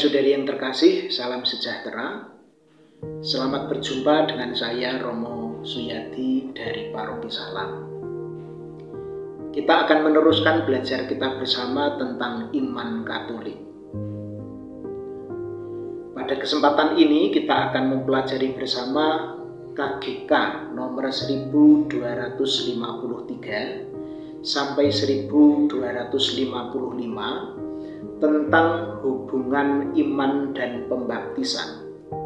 Saudara-saudari yang terkasih, salam sejahtera. Selamat berjumpa dengan saya Romo Suyadi dari Paroki Salam. Kita akan meneruskan belajar kita bersama tentang iman Katolik. Pada kesempatan ini kita akan mempelajari bersama KGK nomor 1253 sampai 1255 tentang hubungan iman dan pembaptisan,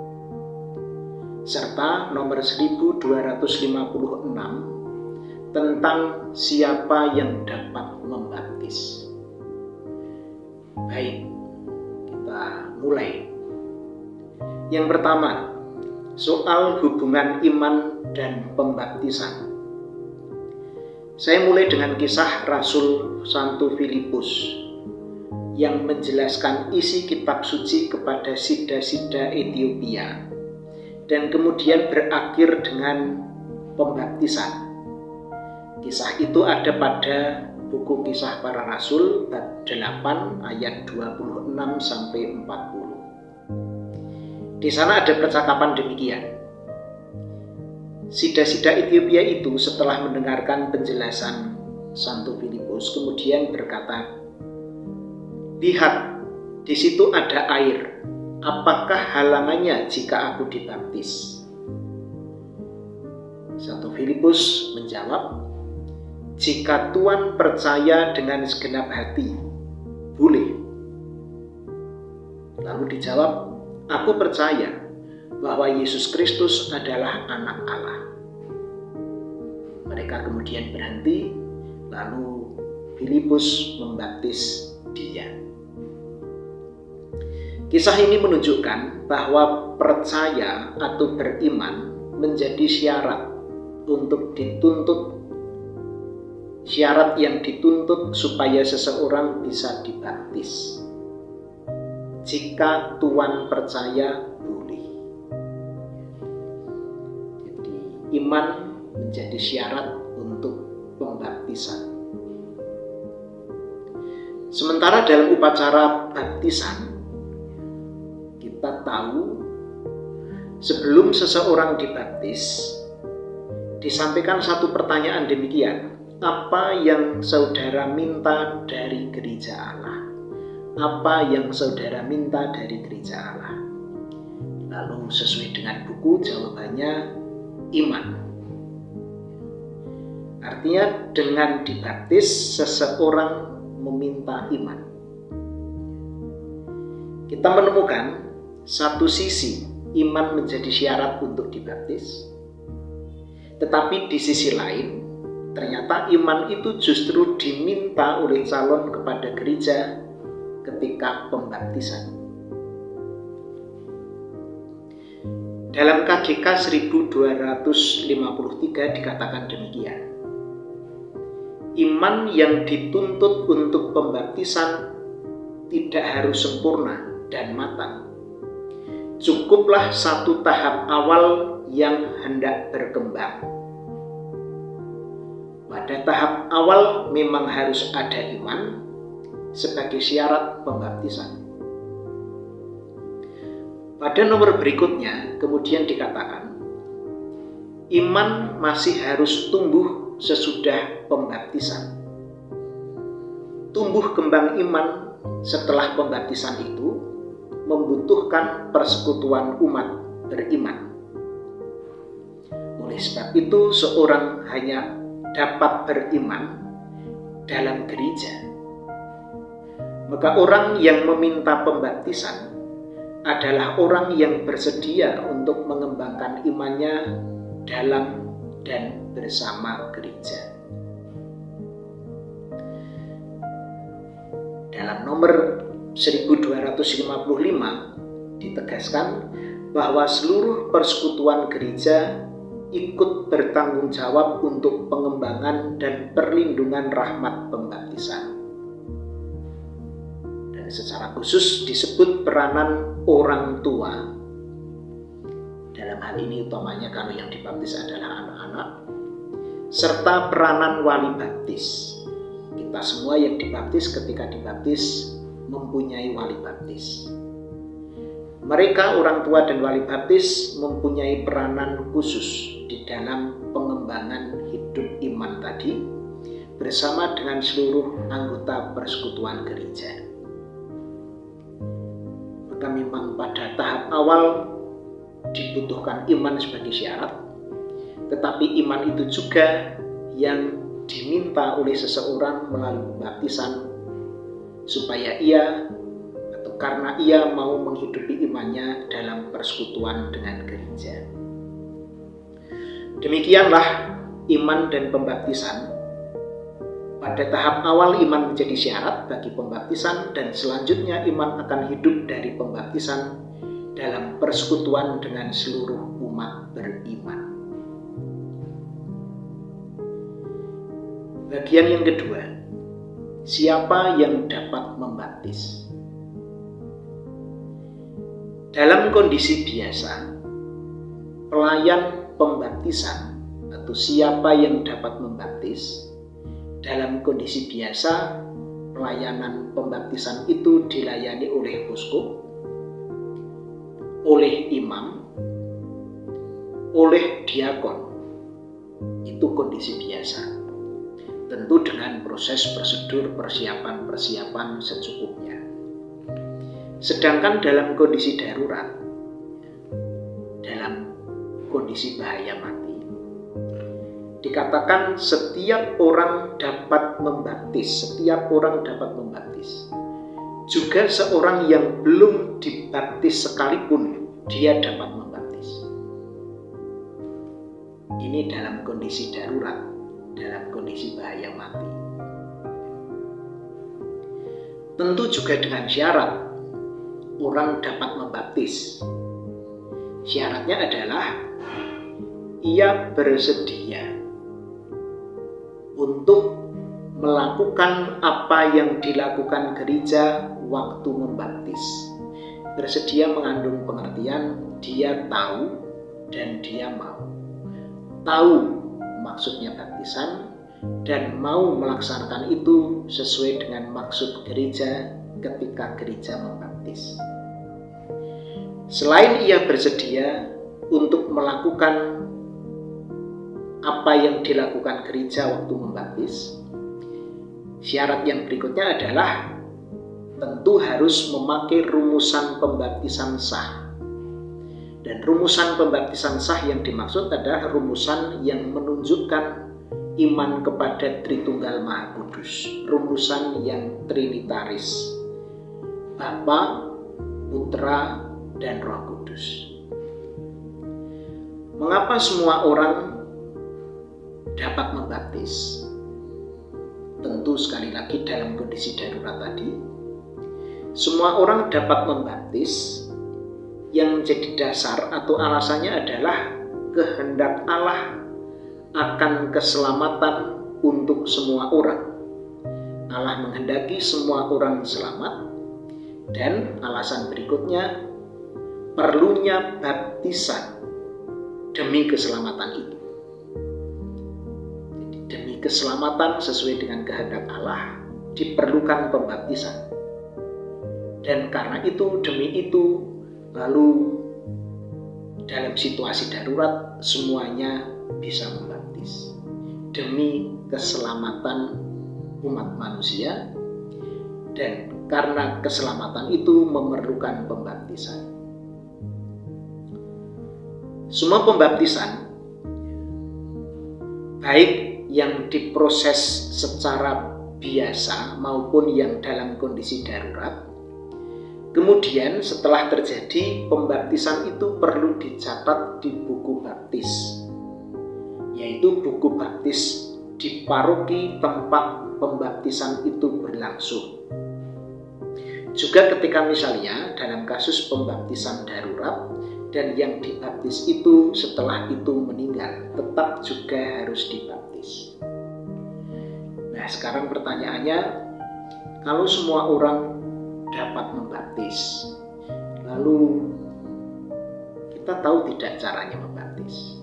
serta nomor 1256 tentang siapa yang dapat membaptis. Baik, kita mulai. Yang pertama, soal hubungan iman dan pembaptisan. Saya mulai dengan kisah Rasul Santo Filipus yang menjelaskan isi kitab suci kepada Sida-sida Ethiopia dan kemudian berakhir dengan pembaptisan. Kisah itu ada pada buku Kisah Para Rasul bab 8 ayat 26 sampai 40. Di sana ada percakapan demikian. Sida-sida Ethiopia itu setelah mendengarkan penjelasan Santo Filipus kemudian berkata, "Lihat, di situ ada air. Apakah halangannya jika aku dibaptis?" Santo Filipus menjawab, "Jika Tuhan percaya dengan segenap hati, boleh." Lalu dijawab, "Aku percaya bahwa Yesus Kristus adalah Anak Allah." Mereka kemudian berhenti, lalu Filipus membaptis dia. Kisah ini menunjukkan bahwa percaya atau beriman menjadi syarat untuk dituntut, syarat yang dituntut supaya seseorang bisa dibaptis. Jika Tuhan percaya, boleh. Jadi iman menjadi syarat untuk pembaptisan. Sementara dalam upacara baptisan, kita tahu sebelum seseorang dibaptis disampaikan satu pertanyaan demikian, apa yang saudara minta dari gereja Allah? Apa yang saudara minta dari gereja Allah? Lalu sesuai dengan buku jawabannya iman. Artinya dengan dibaptis seseorang meminta iman. Kita menemukan satu sisi iman menjadi syarat untuk dibaptis, tetapi di sisi lain ternyata iman itu justru diminta oleh calon kepada gereja ketika pembaptisan. Dalam KGK 1253 dikatakan demikian, iman yang dituntut untuk pembaptisan tidak harus sempurna dan matang. Cukuplah satu tahap awal yang hendak berkembang. Pada tahap awal memang harus ada iman sebagai syarat pembaptisan. Pada nomor berikutnya kemudian dikatakan, iman masih harus tumbuh sesudah pembaptisan. Tumbuh kembang iman setelah pembaptisan itu membutuhkan persekutuan umat beriman. Oleh sebab itu, seorang hanya dapat beriman dalam gereja. Maka orang yang meminta pembaptisan adalah orang yang bersedia untuk mengembangkan imannya dalam dan bersama gereja. Dalam nomor 1255 ditegaskan bahwa seluruh persekutuan gereja ikut bertanggung jawab untuk pengembangan dan perlindungan rahmat pembaptisan. Dan secara khusus disebut peranan orang tua. Dalam hal ini utamanya kalau yang dibaptis adalah anak-anak, serta peranan wali baptis. Kita semua yang dibaptis ketika dibaptis mempunyai wali baptis. Mereka, orang tua dan wali baptis, mempunyai peranan khusus di dalam pengembangan hidup iman tadi bersama dengan seluruh anggota persekutuan gereja. Maka memang pada tahap awal dibutuhkan iman sebagai syarat, tetapi iman itu juga yang diminta oleh seseorang melalui baptisan supaya ia atau karena ia mau menghidupi imannya dalam persekutuan dengan gereja. Demikianlah iman dan pembaptisan. Pada tahap awal iman menjadi syarat bagi pembaptisan, dan selanjutnya iman akan hidup dari pembaptisan dalam persekutuan dengan seluruh umat beriman. Bagian yang kedua, siapa yang dapat membaptis? Dalam kondisi biasa, pelayan pembaptisan atau siapa yang dapat membaptis, dalam kondisi biasa pelayanan pembaptisan itu dilayani oleh uskup, oleh imam, oleh diakon. Itu kondisi biasa. Tentu dengan proses prosedur persiapan secukupnya. Sedangkan dalam kondisi darurat, dalam kondisi bahaya mati, dikatakan setiap orang dapat membaptis, setiap orang dapat membaptis. Juga seorang yang belum dibaptis sekalipun, dia dapat membaptis. Ini dalam kondisi darurat, dalam kondisi bahaya mati. Tentu juga dengan syarat orang dapat membaptis. Syaratnya adalah ia bersedia untuk melakukan apa yang dilakukan gereja waktu membaptis. Bersedia mengandung pengertian dia tahu dan dia mau. Tahu maksudnya baptisan dan mau melaksanakan itu sesuai dengan maksud gereja ketika gereja membaptis. Selain ia bersedia untuk melakukan apa yang dilakukan gereja waktu membaptis, syarat yang berikutnya adalah tentu harus memakai rumusan pembaptisan sah. Dan rumusan pembaptisan sah yang dimaksud adalah rumusan yang menunjukkan iman kepada Tritunggal Maha Kudus, rumusan yang trinitaris, Bapa, Putra, dan Roh Kudus. Mengapa semua orang dapat membaptis? Tentu sekali lagi dalam kondisi darurat tadi, semua orang dapat membaptis. Yang menjadi dasar atau alasannya adalah kehendak Allah akan keselamatan untuk semua orang. Allah menghendaki semua orang selamat, dan alasan berikutnya perlunya baptisan demi keselamatan itu. Jadi, demi keselamatan sesuai dengan kehendak Allah diperlukan pembaptisan. Dan karena itu, demi itu, lalu dalam situasi darurat semuanya bisa membaptis demi keselamatan umat manusia, dan karena keselamatan itu memerlukan pembaptisan. Semua pembaptisan, baik yang diproses secara biasa maupun yang dalam kondisi darurat, kemudian setelah terjadi pembaptisan itu perlu dicatat di buku baptis, yaitu buku baptis di paroki tempat pembaptisan itu berlangsung. Juga ketika misalnya dalam kasus pembaptisan darurat dan yang dibaptis itu setelah itu meninggal, tetap juga harus dibaptis. Nah, sekarang pertanyaannya, kalau semua orang dapat membaptis, lalu kita tahu tidak caranya membaptis?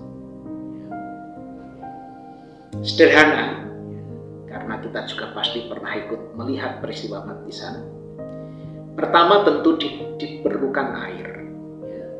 Sederhana, karena kita juga pasti pernah ikut melihat peristiwa baptisan. Pertama tentu diperlukan air.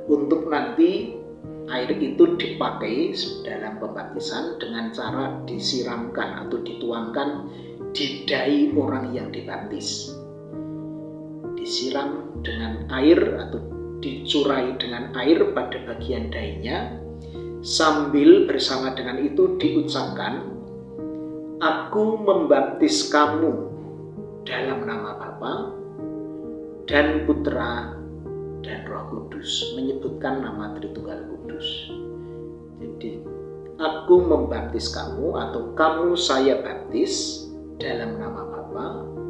untuk nanti air itu dipakai dalam pembaptisan dengan cara disiramkan atau dituangkan di dahi orang yang dibaptis. Disiram dengan air atau dicurai dengan air pada bagian dahinya, sambil bersama dengan itu diucapkan, "Aku membaptis kamu dalam nama Bapa dan Putra dan Roh Kudus," menyebutkan nama Tritunggal Kudus. Jadi, aku membaptis kamu atau kamu saya baptis dalam nama Bapa,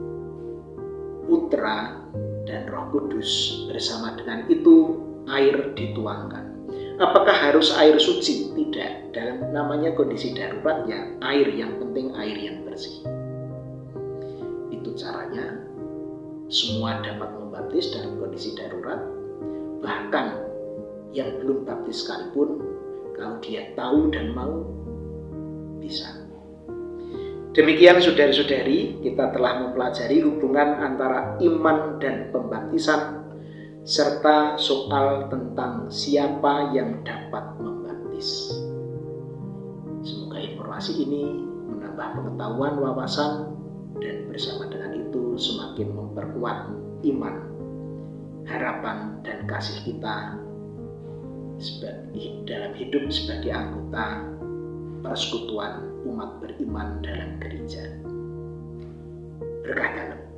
Putra dan Roh Kudus. Bersama dengan itu air dituangkan. Apakah harus air suci? Tidak. Dalam namanya kondisi darurat ya air, yang penting air yang bersih. Itu caranya. Semua dapat membaptis dalam kondisi darurat. Bahkan yang belum baptis sekalipun, kalau dia tahu dan mau, bisa. Demikian saudari-saudari, kita telah mempelajari hubungan antara iman dan pembaptisan, serta soal tentang siapa yang dapat membaptis. Semoga informasi ini menambah pengetahuan, wawasan, dan bersama dengan itu semakin memperkuat iman, harapan, dan kasih kita dalam hidup sebagai anggota persekutuan umat beriman dalam gereja. Berkah dalam.